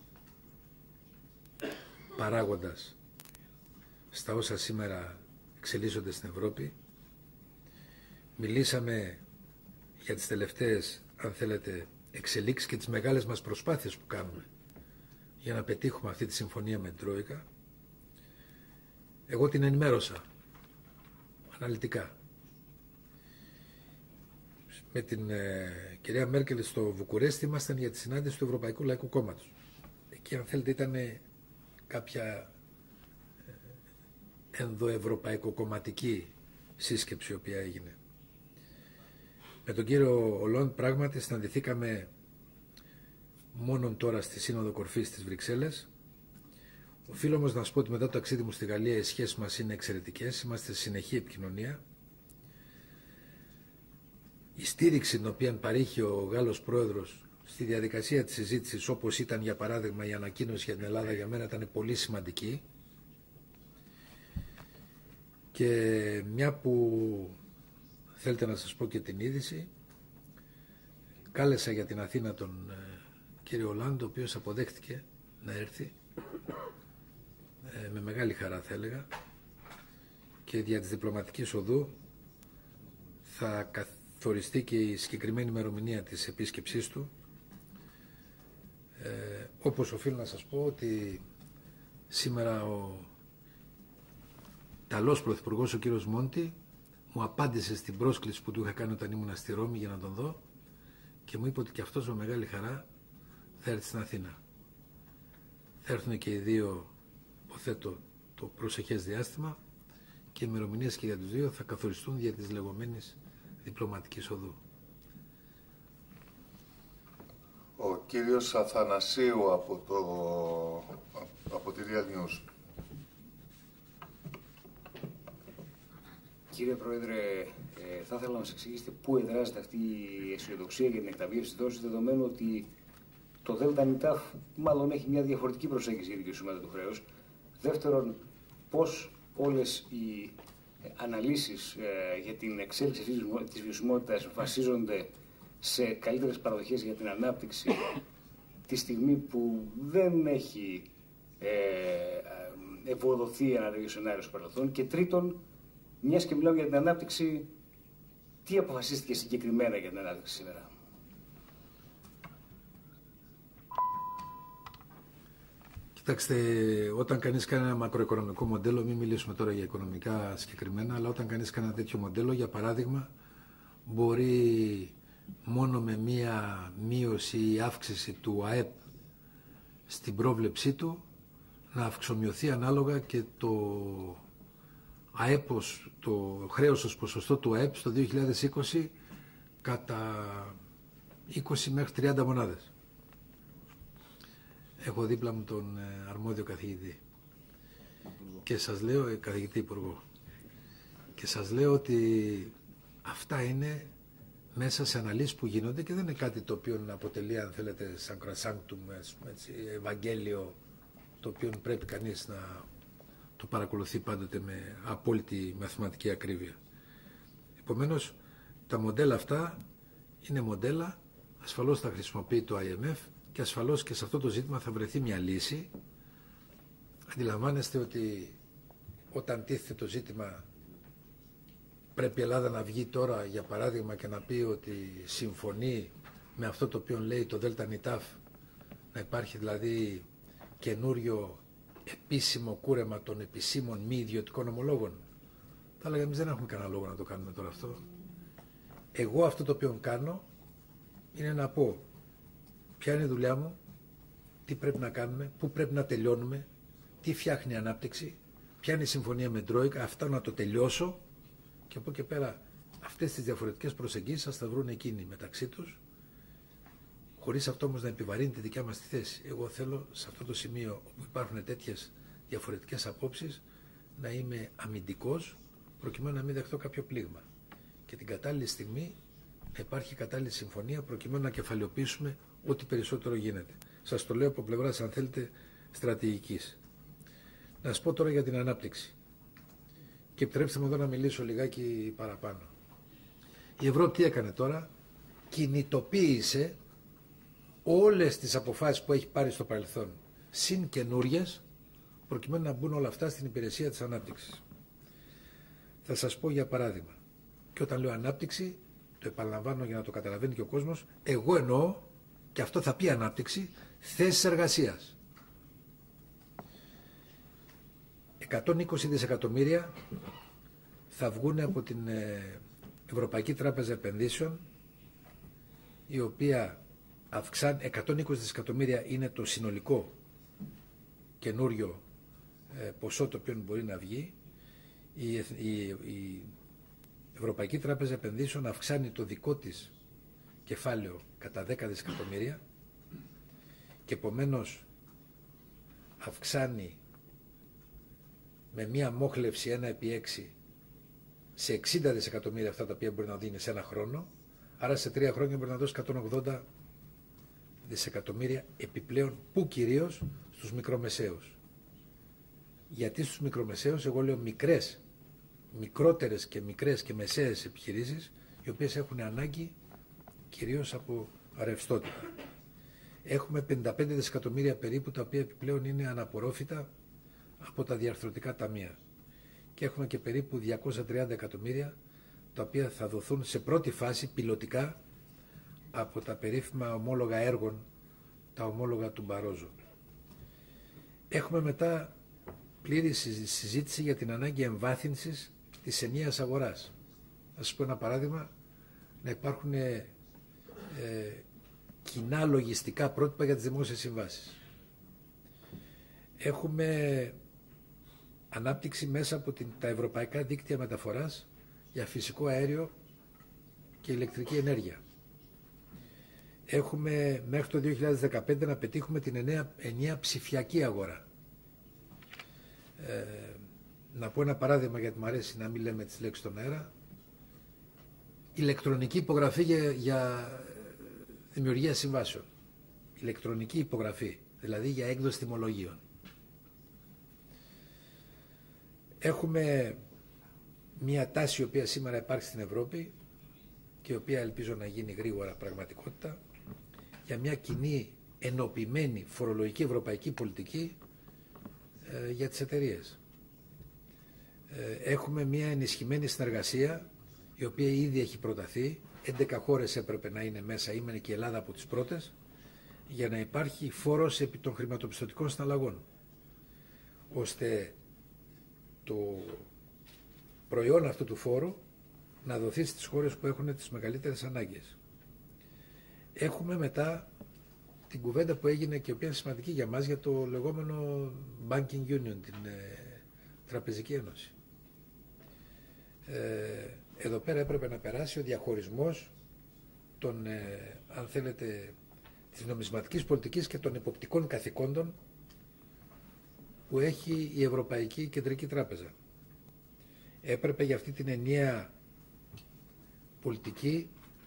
παράγοντας στα όσα σήμερα εξελίσσονται στην Ευρώπη. Μιλήσαμε για τις τελευταίες, αν θέλετε, εξελίξεις και τις μεγάλες μας προσπάθειες που κάνουμε για να πετύχουμε αυτή τη συμφωνία με την Τρόικα. Εγώ την ενημέρωσα αναλυτικά. Με την ε, κυρία Μέρκελ στο Βουκουρέστι ήμασταν για τη συνάντηση του Ευρωπαϊκού Λαϊκού Κόμματος. Εκεί, αν θέλετε, ήταν κάποια ενδοευρωπαϊκοκομματική σύσκεψη η οποία έγινε. Με τον κύριο Ολόντ πράγματι συναντηθήκαμε μόνον τώρα στη Σύνοδο Κορφής της Βρυξέλλες. Οφείλω όμως να σας πω ότι μετά το ταξίδι μου στη Γαλλία οι σχέσεις μας είναι εξαιρετικές, είμαστε σε συνεχή επικοινωνία. Η στήριξη την οποία παρήχε ο Γάλλος Πρόεδρος στη διαδικασία της συζήτησης, όπως ήταν για παράδειγμα η ανακοίνωση για την Ελλάδα, για μένα ήταν πολύ σημαντική. Και μια που θέλετε να σας πω και την είδηση, κάλεσα για την Αθήνα τον ε, κύριο Ολάντ, ο οποίος αποδέχτηκε να έρθει ε, με μεγάλη χαρά θα έλεγα, και δια της διπλωματικής οδού θα καθοριστεί και η συγκεκριμένη ημερομηνία της επίσκεψής του. Ε, όπως οφείλω να σας πω ότι σήμερα ο Ιταλός Πρωθυπουργός, ο κύριος Μόντι, μου απάντησε στην πρόσκληση που του είχα κάνει όταν ήμουν στη Ρώμη για να τον δω και μου είπε ότι και αυτός με μεγάλη χαρά θα έρθει στην Αθήνα. Θα έρθουν και οι δύο, υποθέτω, το προσεχές διάστημα, και οι ημερομηνίες και για τους δύο θα καθοριστούν για της λεγόμενης διπλωματικής οδού. Ο κύριος Αθανασίου από, το, από τη Real News. Κύριε Πρόεδρε, ε, θα ήθελα να μας εξηγήσετε πού εδράζεται αυτή η αισιοδοξία για την εκταμείευση δόσης, δεδομένου ότι το ΔΝΤ μάλλον έχει μια διαφορετική προσέγγιση για την δικαιοσύνη του χρέους. Δεύτερον, πώς όλες οι αναλύσεις ε, για την εξέλιξη της βιωσιμότητας βασίζονται σε καλύτερες παραδοχές για την ανάπτυξη τη στιγμή που δεν έχει ε, ευοδοθεί ένα τέτοιο σενάριο στο παρελθόν. Και τρίτον, μιας και μιλάμε για την ανάπτυξη, τι αποφασίστηκε συγκεκριμένα για την ανάπτυξη σήμερα? Κοιτάξτε, όταν κανείς κάνει ένα μακροοικονομικό μοντέλο, μην μιλήσουμε τώρα για οικονομικά συγκεκριμένα, αλλά όταν κανείς κάνει ένα τέτοιο μοντέλο, για παράδειγμα, μπορεί μόνο με μία μείωση ή αύξηση του ΑΕΠ στην πρόβλεψή του να αυξομειωθεί ανάλογα και το ΑΕΠ, το χρέος ως ποσοστό του ΑΕΠ στο δύο χιλιάδες είκοσι κατά είκοσι μέχρι τριάντα μονάδες. Έχω δίπλα μου τον αρμόδιο καθηγητή και σας λέω, καθηγητή υπουργό, και σας λέω ότι αυτά είναι μέσα σε αναλύσεις που γίνονται και δεν είναι κάτι το οποίο αποτελεί, αν θέλετε, σαν κρασάνκτουμ, Ευαγγέλιο, το οποίο πρέπει κανείς να το παρακολουθεί πάντοτε με απόλυτη μαθηματική ακρίβεια. Επομένως, τα μοντέλα αυτά είναι μοντέλα, ασφαλώς θα χρησιμοποιεί το άι εμ εφ και ασφαλώς και σε αυτό το ζήτημα θα βρεθεί μια λύση. Αντιλαμβάνεστε ότι όταν τίθεται το ζήτημα πρέπει η Ελλάδα να βγει τώρα, για παράδειγμα, και να πει ότι συμφωνεί με αυτό το οποίο λέει το ΔΝΤ, να υπάρχει δηλαδή καινούριο επίσημο κούρεμα των επισήμων μη ιδιωτικών ομολόγων. Θα έλεγα, εμείς δεν έχουμε κανένα λόγο να το κάνουμε τώρα αυτό. Εγώ αυτό το οποίο κάνω είναι να πω ποια είναι η δουλειά μου, τι πρέπει να κάνουμε, πού πρέπει να τελειώνουμε, τι φτιάχνει η ανάπτυξη, ποια είναι η συμφωνία με Τρόικα, αυτά να το τελειώσω, και από εκεί πέρα αυτές τις διαφορετικές προσεγγίσεις σας θα βρουν εκείνοι μεταξύ τους, χωρίς αυτό όμως να επιβαρύνει τη δικιά μας τη θέση. Εγώ θέλω σε αυτό το σημείο όπου υπάρχουν τέτοιες διαφορετικές απόψεις να είμαι αμυντικός, προκειμένου να μην δεχτώ κάποιο πλήγμα. Και την κατάλληλη στιγμή υπάρχει κατάλληλη συμφωνία προκειμένου να κεφαλαιοποιήσουμε ό,τι περισσότερο γίνεται. Σας το λέω από πλευράς, αν θέλετε, στρατηγικής. Να σας πω τώρα για την ανάπτυξη. Και επιτρέψτε μου εδώ να μιλήσω λιγάκι παραπάνω. Η Ευρώπη τι έκανε τώρα? Κινητοποίησε όλες τις αποφάσεις που έχει πάρει στο παρελθόν, συν καινούριες, προκειμένου να μπουν όλα αυτά στην υπηρεσία της ανάπτυξης. Θα σας πω για παράδειγμα. Και όταν λέω ανάπτυξη, το επαναλαμβάνω για να το καταλαβαίνει και ο κόσμος, εγώ εννοώ, και αυτό θα πει ανάπτυξη, θέσεις εργασίας. εκατόν είκοσι δισεκατομμύρια θα βγουν από την Ευρωπαϊκή Τράπεζα Επενδύσεων, η οποία αυξάνει, εκατόν είκοσι δισεκατομμύρια είναι το συνολικό καινούριο ποσό το οποίο μπορεί να βγει. Η, η, η Ευρωπαϊκή Τράπεζα Επενδύσεων αυξάνει το δικό της κεφάλαιο κατά δέκα δισεκατομμύρια και επομένως αυξάνει με μία μόχλευση ένα επί έξι σε εξήντα δισεκατομμύρια αυτά τα οποία μπορεί να δίνει σε ένα χρόνο, άρα σε τρία χρόνια μπορεί να δώσει εκατόν ογδόντα δισεκατομμύρια επιπλέον, που κυρίως στους μικρομεσαίους. Γιατί στους μικρομεσαίους, εγώ λέω μικρές, μικρότερες και μικρές και μεσαίες επιχειρήσεις, οι οποίες έχουν ανάγκη κυρίως από ρευστότητα. Έχουμε πενήντα πέντε δισεκατομμύρια περίπου, τα οποία επιπλέον είναι αναπορόφητα από τα διαρθρωτικά ταμεία. Και έχουμε και περίπου διακόσια τριάντα εκατομμύρια, τα οποία θα δοθούν σε πρώτη φάση πιλωτικά από τα περίφημα ομόλογα έργων, τα ομόλογα του Μπαρόζο. Έχουμε μετά πλήρη συζήτηση για την ανάγκη εμβάθυνσης της ενιαίας αγοράς. Θα σας πω ένα παράδειγμα, να υπάρχουν ε, κοινά λογιστικά πρότυπα για τις δημόσιες συμβάσεις. Έχουμε ανάπτυξη μέσα από την, τα ευρωπαϊκά δίκτυα μεταφοράς για φυσικό αέριο και ηλεκτρική ενέργεια. Έχουμε μέχρι το δύο χιλιάδες δεκαπέντε να πετύχουμε την ενιαία, ενιαία ψηφιακή αγορά. Ε, να πω ένα παράδειγμα, γιατί μου αρέσει να μην λέμε τις λέξεις στον αέρα. Ηλεκτρονική υπογραφή για, για δημιουργία συμβάσεων. Ηλεκτρονική υπογραφή, δηλαδή για έκδοση τιμολογίων. Έχουμε μια τάση η οποία σήμερα υπάρχει στην Ευρώπη και η οποία ελπίζω να γίνει γρήγορα πραγματικότητα, για μια κοινή ενοποιημένη φορολογική ευρωπαϊκή πολιτική ε, για τις εταιρείες. Ε, έχουμε μια ενισχυμένη συνεργασία η οποία ήδη έχει προταθεί, έντεκα χώρες έπρεπε να είναι μέσα, ήμενε και η Ελλάδα από τις πρώτες, για να υπάρχει φόρος επί των χρηματοπιστωτικών συναλλαγών, ώστε το προϊόν αυτού του φόρου να δοθεί στις χώρες που έχουν τις μεγαλύτερες ανάγκες. Έχουμε μετά την κουβέντα που έγινε και η οποία είναι σημαντική για μας, για το λεγόμενο Banking Union, την ε, Τραπεζική Ένωση. Ε, εδώ πέρα έπρεπε να περάσει ο διαχωρισμός των, ε, αν θέλετε, της νομισματικής πολιτικής και των εποπτικών καθηκόντων που έχει η Ευρωπαϊκή Κεντρική Τράπεζα. Έπρεπε για αυτή την ενιαία πολιτική,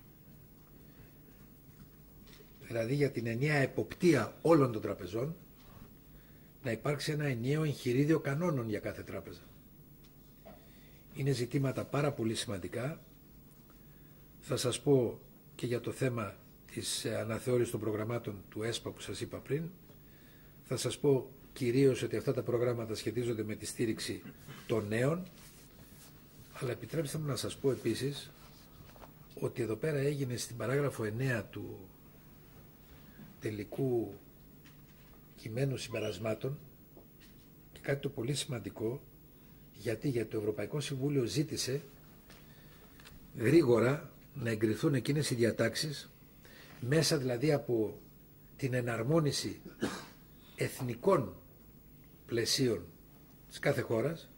δηλαδή για την ενιαία εποπτεία όλων των τραπεζών, να υπάρξει ένα ενιαίο εγχειρίδιο κανόνων για κάθε τράπεζα. Είναι ζητήματα πάρα πολύ σημαντικά. Θα σας πω και για το θέμα της αναθεώρησης των προγραμμάτων του ΕΣΠΑ που σας είπα πριν. Θα σας πω κυρίως ότι αυτά τα προγράμματα σχετίζονται με τη στήριξη των νέων, αλλά επιτρέψτε μου να σας πω επίσης ότι εδώ πέρα έγινε στην παράγραφο εννέα του τελικού κειμένου συμπερασμάτων και κάτι το πολύ σημαντικό, γιατί, γιατί το Ευρωπαϊκό Συμβούλιο ζήτησε γρήγορα να εγκριθούν εκείνες οι διατάξεις, μέσα δηλαδή από την εναρμόνιση εθνικών πλαισίων της κάθε χώρας,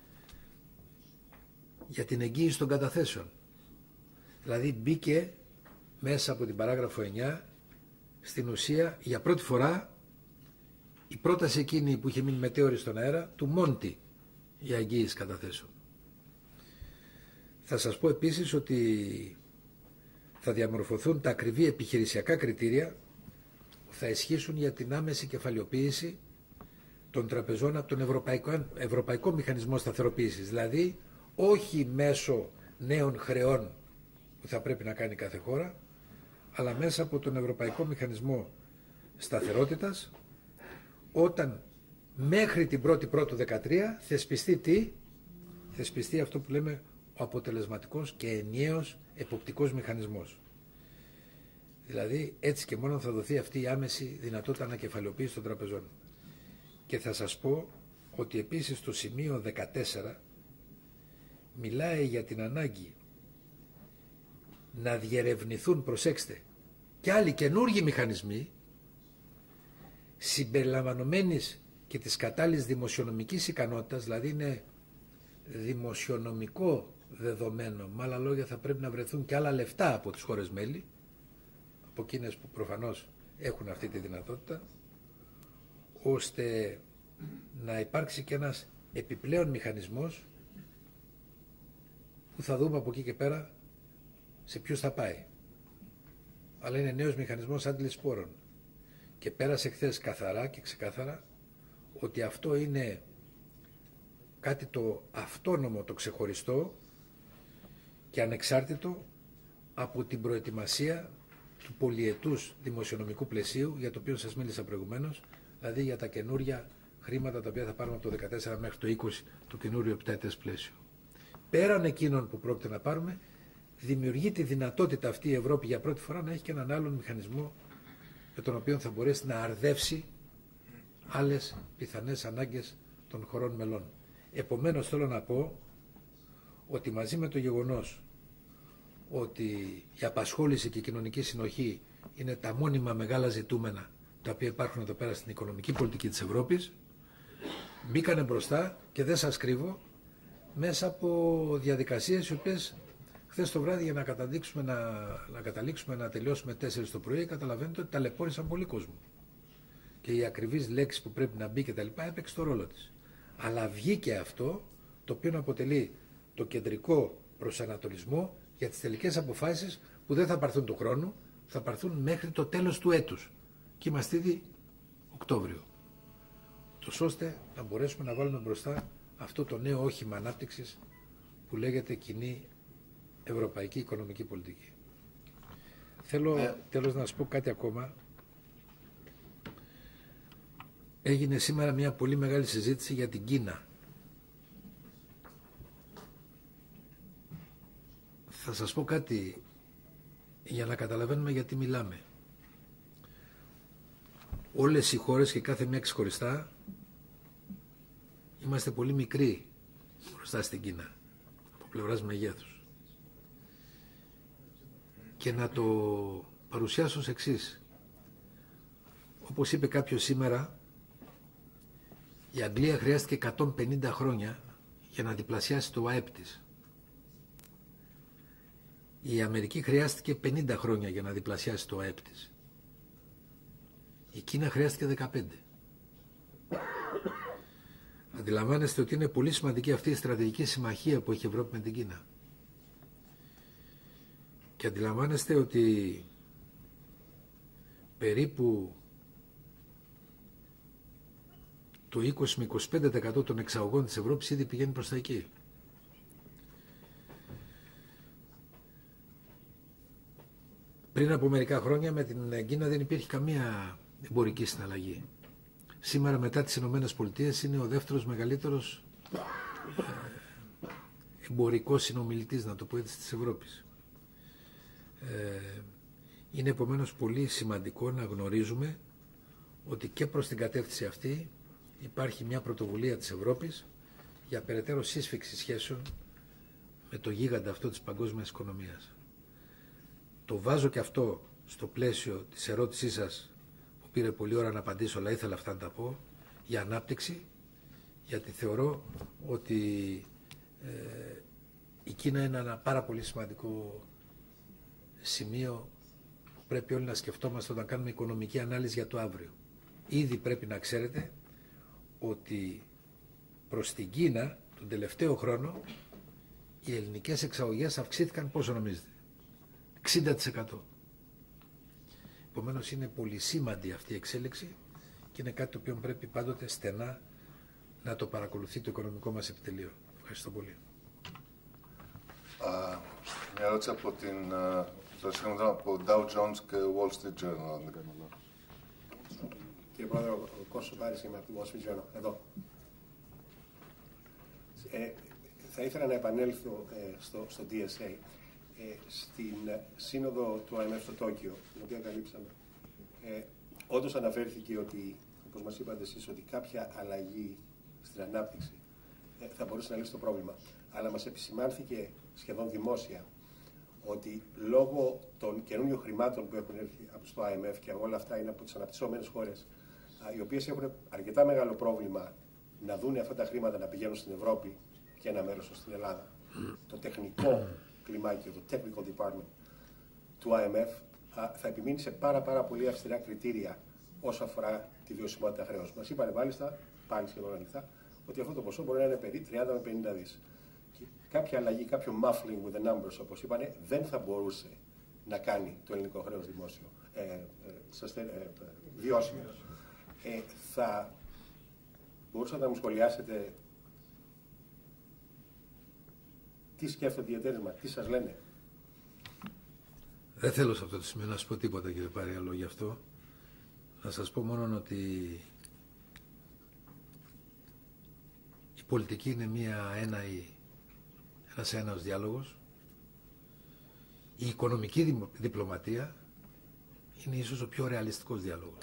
για την εγγύηση των καταθέσεων. Δηλαδή μπήκε μέσα από την παράγραφο εννέα στην ουσία για πρώτη φορά η πρόταση εκείνη που είχε μείνει μετέωρη στον αέρα του Μόντι για εγγύηση καταθέσεων. Θα σας πω επίσης ότι θα διαμορφωθούν τα ακριβή επιχειρησιακά κριτήρια που θα ισχύσουν για την άμεση κεφαλαιοποίηση των τραπεζών από τον Ευρωπαϊκό, Ευρωπαϊκό Μηχανισμό Σταθεροποίησης. Δηλαδή, όχι μέσω νέων χρεών που θα πρέπει να κάνει κάθε χώρα, αλλά μέσα από τον Ευρωπαϊκό Μηχανισμό Σταθερότητας, όταν μέχρι την πρώτη Πρώτου δεκατρία θεσπιστεί τι? Θεσπιστεί αυτό που λέμε ο αποτελεσματικός και ενιαίος εποπτικός μηχανισμός. Δηλαδή, έτσι και μόνο θα δοθεί αυτή η άμεση δυνατότητα ανακεφαλαιοποίησης των τραπεζών. Και θα σας πω ότι επίσης στο σημείο δεκατέσσερα μιλάει για την ανάγκη να διερευνηθούν, προσέξτε, και άλλοι καινούργιοι μηχανισμοί συμπεριλαμβανομένης και της κατάλληλης δημοσιονομικής ικανότητας, δηλαδή είναι δημοσιονομικό δεδομένο, με άλλα λόγια θα πρέπει να βρεθούν και άλλα λεφτά από τις χώρες μέλη, από εκείνες που προφανώς έχουν αυτή τη δυνατότητα, ώστε να υπάρξει και ένας επιπλέον μηχανισμός που θα δούμε από εκεί και πέρα σε ποιους θα πάει. Αλλά είναι νέος μηχανισμός άντλησης πόρων. Και πέρασε χθες καθαρά και ξεκάθαρα ότι αυτό είναι κάτι το αυτόνομο, το ξεχωριστό και ανεξάρτητο από την προετοιμασία του πολυετούς δημοσιονομικού πλαισίου, για το οποίο σας μίλησα προηγουμένως, δηλαδή για τα καινούρια χρήματα τα οποία θα πάρουμε από το δεκατέσσερα μέχρι το είκοσι, το καινούριο επταετές πλαίσιο. Πέραν εκείνων που πρόκειται να πάρουμε, δημιουργεί τη δυνατότητα αυτή η Ευρώπη για πρώτη φορά να έχει και έναν άλλον μηχανισμό με τον οποίο θα μπορέσει να αρδεύσει άλλες πιθανές ανάγκες των χωρών μελών. Επομένως θέλω να πω ότι μαζί με το γεγονός ότι η απασχόληση και η κοινωνική συνοχή είναι τα μόνιμα μεγάλα ζητούμενα τα οποία υπάρχουν εδώ πέρα στην οικονομική πολιτική της Ευρώπης, μπήκανε μπροστά και δεν σας κρύβω μέσα από διαδικασίες οι οποίες χθες το βράδυ για να, καταδείξουμε, να, να καταλήξουμε να τελειώσουμε τέσσερις το πρωί, καταλαβαίνετε ότι ταλαιπώρησαν πολύ κόσμο. Και η ακριβής λέξη που πρέπει να μπει και τα λοιπά έπαιξε το ρόλο της. Αλλά βγήκε αυτό το οποίο αποτελεί το κεντρικό προσανατολισμό για τις τελικές αποφάσεις που δεν θα πάρθουν του χρόνου, θα πάρθουν μέχρι το τέλος του έτους. Και είμαστε ήδη Οκτώβριο. Τόσο ώστε να μπορέσουμε να βάλουμε μπροστά αυτό το νέο όχημα ανάπτυξης που λέγεται κοινή ευρωπαϊκή οικονομική πολιτική. Θέλω ε... τέλος να σας πω κάτι ακόμα. Έγινε σήμερα μια πολύ μεγάλη συζήτηση για την Κίνα. Θα σας πω κάτι για να καταλαβαίνουμε γιατί μιλάμε. Όλες οι χώρες και κάθε μια ξεχωριστά είμαστε πολύ μικροί μπροστά στην Κίνα από πλευράς μεγέθους. Και να το παρουσιάσω ως εξής. Όπως είπε κάποιος σήμερα, η Αγγλία χρειάστηκε εκατόν πενήντα χρόνια για να διπλασιάσει το ΑΕΠ της. Η Αμερική χρειάστηκε πενήντα χρόνια για να διπλασιάσει το ΑΕΠ της. Η Κίνα χρειάστηκε δεκαπέντε. Αντιλαμβάνεστε ότι είναι πολύ σημαντική αυτή η στρατηγική συμμαχία που έχει η Ευρώπη με την Κίνα. Και αντιλαμβάνεστε ότι περίπου το είκοσι με είκοσι πέντε τοις εκατό των εξαγωγών της Ευρώπης ήδη πηγαίνει προς τα εκεί. Πριν από μερικά χρόνια με την Κίνα δεν υπήρχε καμία εμπορική συναλλαγή. Σήμερα μετά τις Ηνωμένες Πολιτείες είναι ο δεύτερος μεγαλύτερος εμπορικός συνομιλητής, να το πω έτσι, της Ευρώπης. Είναι επομένως πολύ σημαντικό να γνωρίζουμε ότι και προς την κατεύθυνση αυτή υπάρχει μια πρωτοβουλία της Ευρώπης για περαιτέρω σύσφυξη σχέσεων με το γίγαντα αυτό της παγκόσμιας οικονομίας. Το βάζω και αυτό στο πλαίσιο της ερώτησής σας που πήρε πολλή ώρα να απαντήσω, αλλά ήθελα αυτά να τα πω, για ανάπτυξη, γιατί θεωρώ ότι ε, η Κίνα είναι ένα πάρα πολύ σημαντικό σημείο που πρέπει όλοι να σκεφτόμαστε όταν κάνουμε οικονομική ανάλυση για το αύριο. Ήδη πρέπει να ξέρετε ότι προς την Κίνα τον τελευταίο χρόνο οι ελληνικές εξαγωγές αυξήθηκαν, πόσο νομίζετε? εξήντα τοις εκατό. Επομένως είναι πολύ σήμαντη αυτή η εξέλιξη και είναι κάτι το οποίο πρέπει πάντοτε στενά να το παρακολουθεί το οικονομικό μας επιτελείο. Ευχαριστώ πολύ. Uh, μια ερώτηση από την uh, από Dow Jones και Wall Street Journal, αν δεν κάνω λάθος. Κύριε Πρόεδρε, ο Κώστας Σουπάρης είμαι από τη Wall Street Journal. Εδώ. Ε, θα ήθελα να επανέλθω ε, στο, στο ντι ες έι. Ε, στην ε, σύνοδο του άι εμ εφ στο Τόκιο, την οποία καλύψαμε, ε, όντως αναφέρθηκε ότι, όπως μας είπατε εσείς, ότι κάποια αλλαγή στην ανάπτυξη ε, θα μπορούσε να λύσει το πρόβλημα. Αλλά μας επισημάνθηκε σχεδόν δημόσια ότι λόγω των καινούριων χρημάτων που έχουν έρθει από το άι εμ εφ και όλα αυτά είναι από τις αναπτυσσόμενες χώρες, οι οποίες έχουν αρκετά μεγάλο πρόβλημα να δουν αυτά τα χρήματα να πηγαίνουν στην Ευρώπη και ένα μέρος στην Ελλάδα. Το τεχνικό κλιμάκιο, το technical department του άι εμ εφ θα επιμείνει σε πάρα, πάρα πολύ αυστηρά κριτήρια όσο αφορά τη βιωσιμότητα χρέους. Μας είπανε μάλιστα, πάλι σχεδόν ανοιχτά, ότι αυτό το ποσό μπορεί να είναι περί τριάντα με πενήντα δις. Και κάποια αλλαγή, κάποιο muffling with the numbers, όπως είπανε, δεν θα μπορούσε να κάνει το ελληνικό χρέος δημόσιο ε, ε, ε, ε, βιώσιμο. Ε, θα μπορούσατε να μου σχολιάσετε τι σκέφτονται οι εταίρες μας, τι σας λένε? Δεν θέλω σε αυτό το σημείο να σας πω τίποτα, κύριε Παριαλό, γι' αυτό. Να σας πω μόνο ότι η πολιτική είναι μια έναη, ένας έναος διάλογος. Η οικονομική διπλωματία είναι ίσως ο πιο ρεαλιστικός διάλογος.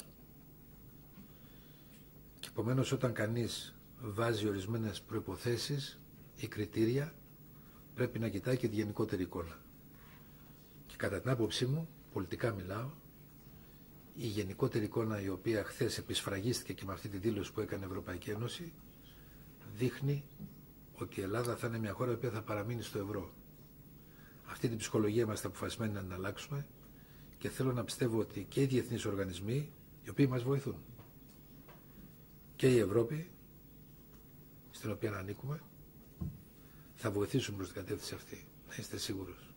Και επομένως όταν κανείς βάζει ορισμένες προϋποθέσεις ή κριτήρια, πρέπει να κοιτάει και τη γενικότερη εικόνα. Και κατά την άποψή μου, πολιτικά μιλάω, η γενικότερη εικόνα η οποία χθες επισφραγίστηκε και με αυτή τη δήλωση που έκανε η Ευρωπαϊκή Ένωση, δείχνει ότι η Ελλάδα θα είναι μια χώρα η οποία θα παραμείνει στο ευρώ. Αυτή την ψυχολογία είμαστε αποφασισμένοι να την αλλάξουμε και θέλω να πιστεύω ότι και οι διεθνείς οργανισμοί, οι οποίοι μας βοηθούν, και η Ευρώπη, στην οποία ανήκουμε, θα βοηθήσουν προς την κατεύθυνση αυτή. Να είστε σίγουρος.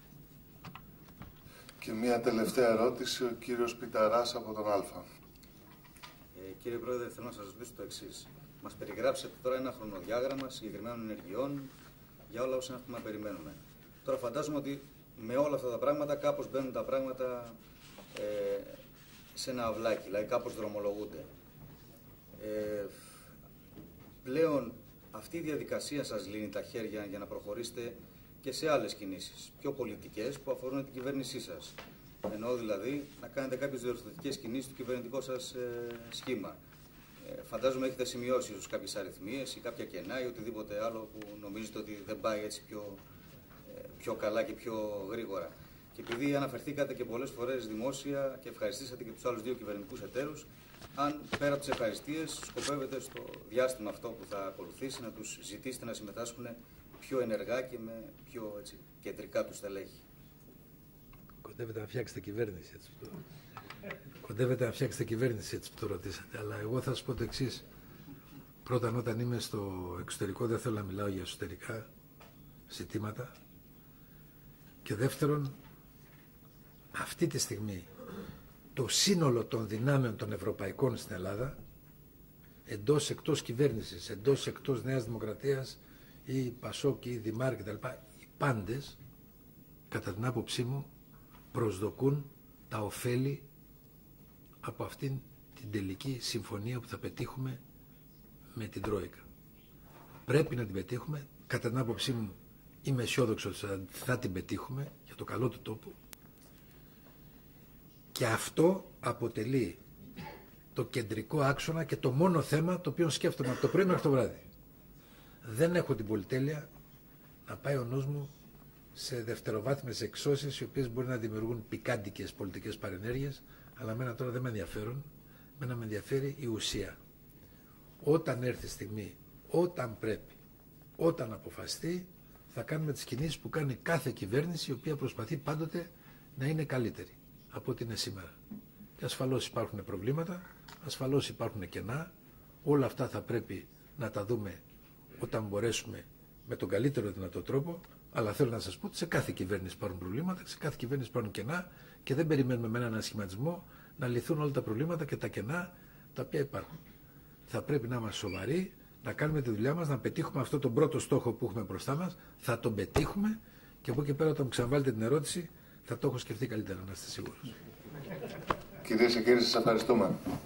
Και μια τελευταία ερώτηση, ο κύριος Πιταράς από τον Αλφα. Ε, κύριε Πρόεδρε, θέλω να σας ρωτήσω το εξής. Μας περιγράψετε τώρα ένα χρονοδιάγραμμα συγκεκριμένων ενεργειών για όλα όσα έχουμε να περιμένουμε. Τώρα φαντάζομαι ότι με όλα αυτά τα πράγματα κάπως μπαίνουν τα πράγματα ε, σε ένα αυλάκι, δηλαδή κάπως δρομολογούνται. Ε, πλέον αυτή η διαδικασία σας λύνει τα χέρια για να προχωρήσετε και σε άλλες κινήσεις, πιο πολιτικές που αφορούν την κυβέρνησή σας. Εννοώ δηλαδή να κάνετε κάποιες διορθωτικές κινήσεις στο κυβερνητικό σας ε, σχήμα. Ε, φαντάζομαι έχετε σημειώσει ίσως κάποιες αριθμίες ή κάποια κενά ή οτιδήποτε άλλο που νομίζετε ότι δεν πάει έτσι πιο, ε, πιο καλά και πιο γρήγορα. Και επειδή αναφερθήκατε και πολλές φορές δημόσια και ευχαριστήσατε και τους άλλους δύο κυβερνητικούς εταίρους, αν πέρα από τις ευχαριστίες σκοπεύετε στο διάστημα αυτό που θα ακολουθήσει να τους ζητήσετε να συμμετάσχουν πιο ενεργά και με πιο έτσι, κεντρικά τους στελέχη. Κοντεύετε να φτιάξετε κυβέρνηση έτσι που το... Κοντεύετε να φτιάξετε κυβέρνηση έτσι που το ρωτήσατε. Αλλά εγώ θα σας πω το εξής. Πρώτα, όταν είμαι στο εξωτερικό δεν θέλω να μιλάω για εσωτερικά ζητήματα. Και δεύτερον, αυτή τη στιγμή το σύνολο των δυνάμεων των ευρωπαϊκών στην Ελλάδα, εντός εκτός κυβέρνησης, εντός εκτός Νέας Δημοκρατίας ή Πασόκ ή Δημάρ κτλ. Οι πάντες, κατά την άποψή μου, προσδοκούν τα ωφέλη από αυτήν την τελική συμφωνία που θα πετύχουμε με την Τρόικα. Πρέπει να την πετύχουμε, κατά την άποψή μου είμαι αισιόδοξος ότι θα την πετύχουμε για το καλό του τόπου. Και αυτό αποτελεί το κεντρικό άξονα και το μόνο θέμα το οποίο σκέφτομαι από το πρωί μέχρι το βράδυ. Δεν έχω την πολυτέλεια να πάει ο νους μου σε δευτεροβάθμιες εξώσεις οι οποίες μπορεί να δημιουργούν πικάντικες πολιτικές παρενέργειες, αλλά εμένα τώρα δεν με ενδιαφέρουν. Εμένα με ενδιαφέρει η ουσία. Όταν έρθει η στιγμή, όταν πρέπει, όταν αποφασιστεί, θα κάνουμε τις κινήσεις που κάνει κάθε κυβέρνηση η οποία προσπαθεί πάντοτε να είναι καλύτερη από ό,τι είναι σήμερα. Και ασφαλώς υπάρχουν προβλήματα, ασφαλώς υπάρχουν κενά, όλα αυτά θα πρέπει να τα δούμε όταν μπορέσουμε με τον καλύτερο δυνατό τρόπο, Αλλά θέλω να σας πω ότι σε κάθε κυβέρνηση υπάρχουν προβλήματα, σε κάθε κυβέρνηση υπάρχουν κενά και δεν περιμένουμε με έναν ανασχηματισμό να λυθούν όλα τα προβλήματα και τα κενά τα οποία υπάρχουν. Θα πρέπει να είμαστε σοβαροί, να κάνουμε τη δουλειά μας, να πετύχουμε αυτό τον πρώτο στόχο που έχουμε μπροστά μας. Θα τον πετύχουμε και από εκεί πέρα, όταν μου ξαναβάλλετε την ερώτηση, θα το έχω σκεφτεί καλύτερα, να είστε σίγουροι. Κυρίες και κύριοι, σας ευχαριστούμε.